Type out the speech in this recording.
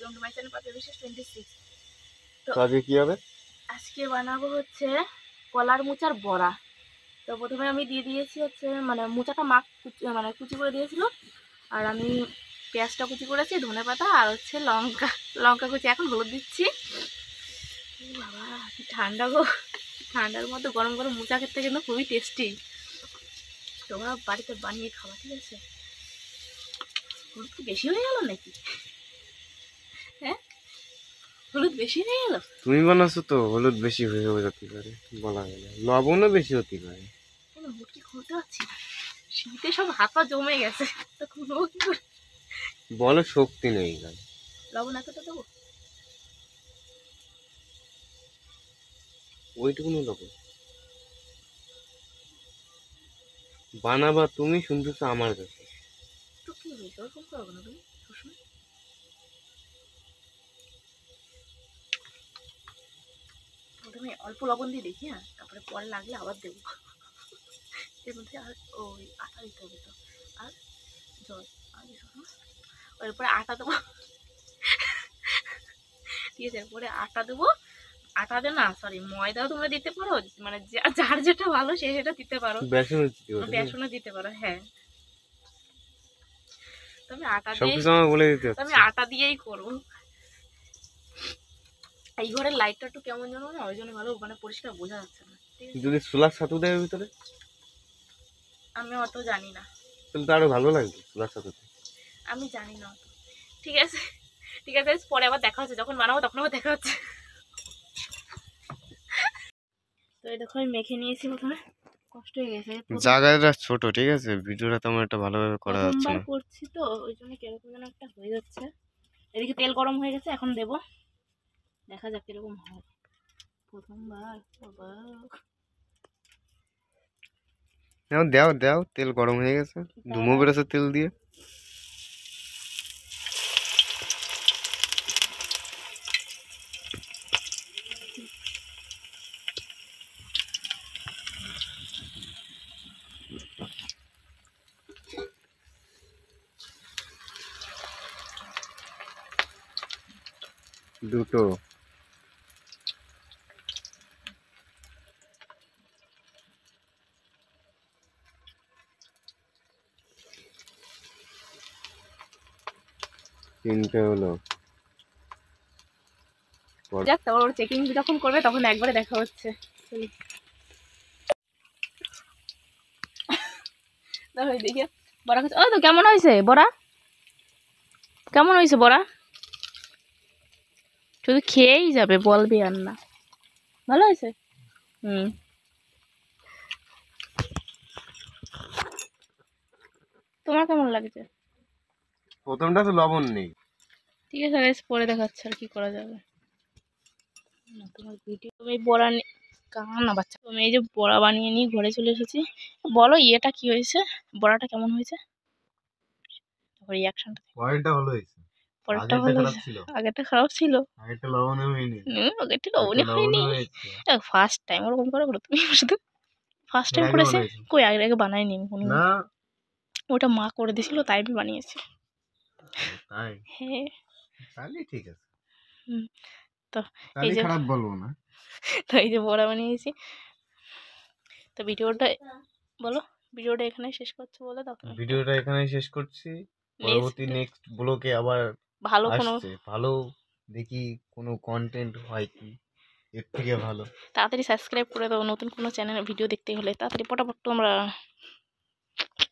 Welcome to my channel Papiya Biswas 26। তো আজকে কি হবে? আজকে বানাবো হচ্ছে কলার মোচার বড়া। তো প্রথমে আমি দিয়ে দিয়েছি হচ্ছে মানে মোচাটা মানে কুচি করে দিয়েছিল, আর আমি পেঁয়াজটা কুচি করেছি, ধনেপাতা আর হচ্ছে লঙ্কা লঙ্কা কুচি। এখন হলুদ দিচ্ছি। বাবা কি ঠান্ডা গো, ঠান্ডার মধ্যে গরম গরম মোচা খেতে কিন্তু খুবই টেস্টি। তোমরা বাড়িতে বানিয়ে খাওয়া, ঠিক আছে? হলুদ কি বেশি হয়ে গেল নাকি? হ্যাঁ, হলুদ বেশি হয়ে গেল। তুমি বানাচ্ছো তো, হলুদ বেশি হয়ে যেতে পারে, বলা গেলে লবণও বেশি হতে পারে। কোনো মুটকি খুলতে পারছি না, শীতে সব হাত পা জমে গেছে। তো খুলবো কি করে? বলো শক্তি নেই গায়ে। লবণ এতটা দেবো? ওইটুকুনি লবণ বানাবা তুমি, শুনতেছো আমার কাছে। তো কি হয়েছে, ওরকম করবো না তুমি সবসময়। প্রথমে অল্প লবণ দিয়ে দেখি, হ্যাঁ, তারপরে পরে লাগলে আবার দেবো। এর মধ্যে আর ওই আটা দিতে হবে তো, আর জল, আর এরপরে আটা দেবো। ঠিক আছে, এরপরে আটা দেবো। আটা দে না, সরি, ময়দাও তোমরা দিতে পারো, মানে যার যেটা ভালো সে সেটা দিতে পারো। বেসনও দিতে পারো, হ্যাঁ। তবে আটা দিয়ে, বলে দিতে আমি আটা দিয়েই করবো। এই ঘরের লাইটটা একটু কেমন যেন না, ওই জন্য ভালো মানে পরিষ্কার বোঝা যাচ্ছে না। যদি সোলার ছাতু দেয় ভিতরে, আমি অত জানি না, তাহলে তো আরো ভালো লাগবে সোলার ছাতুতে। আমি জানি না অত। ঠিক আছে, ঠিক আছে, পরে আবার দেখা হচ্ছে, যখন বানাবো তখন আবার দেখা হচ্ছে। তো এই দেখো আমি মেখে নিয়েছি। প্রথমে কষ্ট হয়ে গেছে, জায়গাটা ছোট, ঠিক আছে, ভিডিওটা তেমন একটা ভালোভাবে করা যাচ্ছে না, করছি তো ওই জন্য কিরকম যেন একটা হয়ে যাচ্ছে। এদিকে তেল গরম হয়ে গেছে, এখন দেবো, দেখা যাক কিরকম হয়। প্রথমবার বাবা। দাও দাও, তেল গরম হয়ে গেছে, ধুমো বেরোছে তেল দিয়ে। দুটো তিনটে হলো। যাক, তারপর চেকিং যখন করবে তখন একবারে দেখা হচ্ছে। দেখে বড়া খাচ্ছে। ও তো কেমন হয়েছে বড়া? কেমন হয়েছে বড়া? শুধু খেয়েই যাবে, বলবি আর না। ভালো হয়েছে? তোমার কেমন লাগছে? প্রথমটা তো লবণ নেই। ঠিক আছে গাইস, পরে দেখাচ্ছে আর কি করা যাবে। তোমার ভিডিও এই বড়া কানা বাচ্চা, আমি এই যে বড়া বানিয়ে নিয়ে ঘরে চলে এসেছি। বলো ইয়েটা কি হয়েছে, বড়াটা কেমন হয়েছে? রিয়াকশনটা পরেরটা ভালো হয়েছে, পরেরটা ভালো হয়েছে, আগেরটা খারাপ ছিল। আগেরটা লবণ হয়নি, আগেরটা লবণই হয়নি। ফার্স্ট টাইম ওরকম করে বলো তুমি, শুধু ফার্স্ট টাইম করেছি। কই আগে আগে বানাইনি আমি কোনো, ওটা মা করে দিয়েছিল তাই আমি বানিয়েছি। তাই? হ্যাঁ, তাহলে ঠিক আছে। তো এই যে খারাপ বলবো না। তো এই যে বড়া বানিয়েছি। তো ভিডিওটা বলো, ভিডিওটা এখানে শেষ করছি বলে দাও। ভিডিওটা এখানে শেষ করছি, পরবর্তী নেক্সট ব্লগে আবার ভালো কোনো ভালো দেখি কোনো কন্টেন্ট হয় কি এর থেকে ভালো। তাড়াতাড়ি সাবস্ক্রাইব করে দাও, নতুন কোনো চ্যানেল ভিডিও দেখতে হলে তাড়াতাড়ি পটাপট তোমরা।